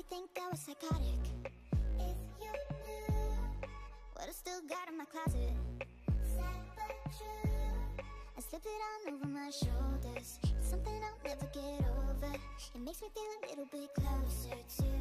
probably think I was psychotic. If you knew what I still got in my closet, sad but true, I slip it on over my shoulders. It's something I'll never get over. It makes me feel a little bit closer to